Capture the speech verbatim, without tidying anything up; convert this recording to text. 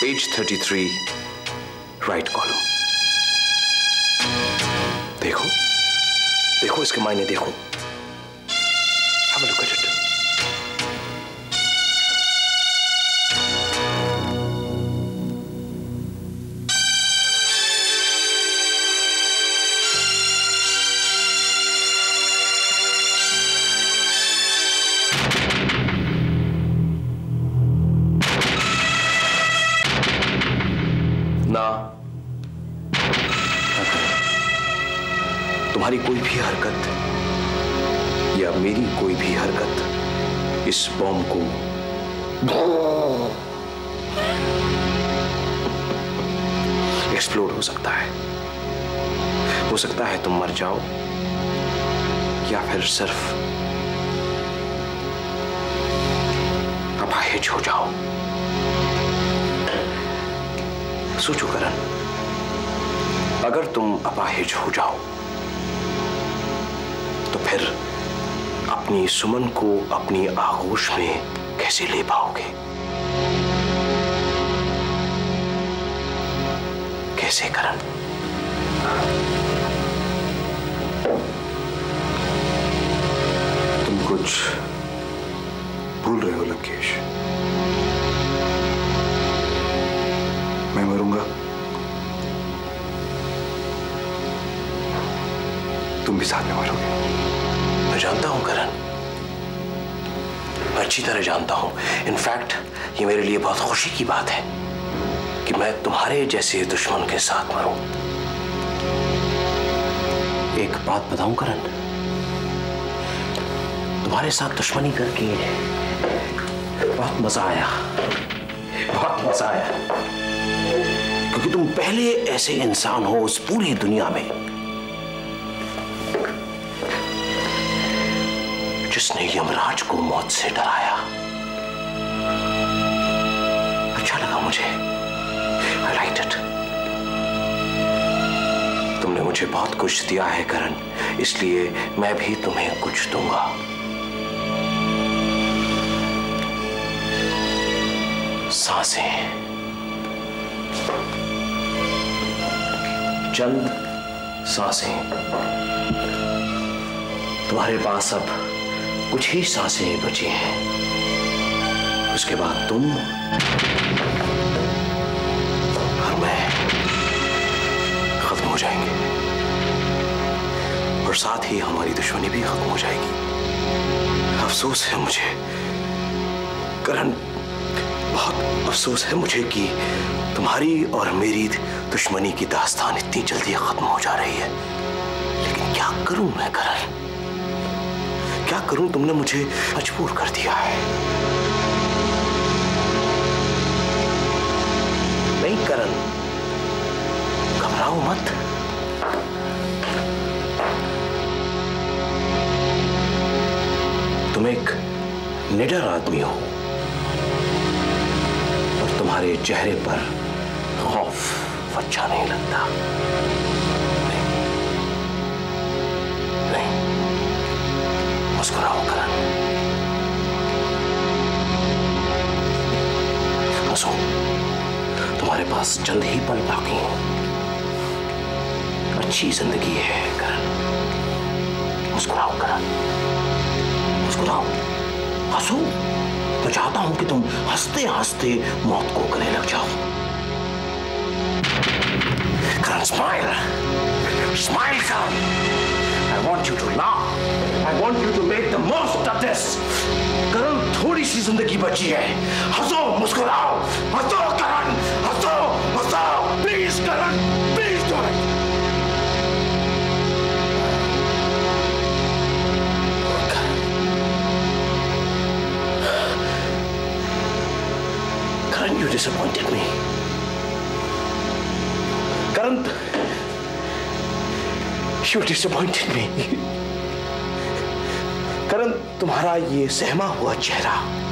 Page thirty three, right column. देखो देखो इसके मायने देखो। Have a look at it. ना, तुम्हारी कोई भी हरकत या मेरी कोई भी हरकत इस बॉम्ब को एक्सप्लोड हो सकता है। हो सकता है तुम मर जाओ या फिर सिर्फ अपाहिज हो जाओ। सोचो करण, अगर तुम अपाहिज हो जाओ तो फिर अपनी सुमन को अपनी आगोश में कैसे ले पाओगे? कैसे करण? तुम कुछ भूल रहे हो लंकेश। मैं मरूंगा, तुम भी साथ में मरोगे। मैं जानता हूं करण, मैं अच्छी तरह जानता हूं। इनफैक्ट ये मेरे लिए बहुत खुशी की बात है कि मैं तुम्हारे जैसे दुश्मन के साथ मरूं। एक बात बताऊं करण, तुम्हारे साथ दुश्मनी करके बहुत मजा आया, बहुत मजा आया, क्योंकि तुम पहले ऐसे इंसान हो उस पूरी दुनिया में जिसने यमराज को मौत से डराया। अच्छा लगा मुझे, I liked it। तुमने मुझे बहुत कुछ दिया है करण, इसलिए मैं भी तुम्हें कुछ दूंगा। सांसें, चंद सांसें। तुम्हारे पास अब कुछ ही सांसें बची हैं, उसके बाद तुम और मैं खत्म हो जाएंगे और साथ ही हमारी दुश्मनी भी खत्म हो जाएगी। अफसोस है मुझे करण, बहुत अफसोस है मुझे कि तुम्हारी और मेरी दुश्मनी की दास्तान इतनी जल्दी खत्म हो जा रही है। लेकिन क्या करूं मैं करण, क्या करूं? तुमने मुझे मजबूर कर दिया है। नहीं करण, घबराओ मत। तुम एक निडर आदमी हो और तुम्हारे चेहरे पर खौफ अच्छा नहीं लगता। नहीं, नहीं, मुस्कुराओ करण, हंसो। तुम्हारे पास चंद ही पल बाकी हैं। अच्छी जिंदगी है करण। मुस्कुराओ करण, मुस्कुराओ, हंसो। मैं चाहता हूं कि तुम हंसते हंसते मौत को गले लग जाओ। Karan, smile, smile Karan. I want you to laugh. I want you to make the most of this. Karan, थोड़ी सी जिंदगी बची है। हंसो, मुस्कुराओ, हंसो करण, हंसो, हंसो। Please Karan, please do it. Karan, you disappointed me. Karan, you disappointed me. Karan, तुम्हारा ये सहमा हुआ चेहरा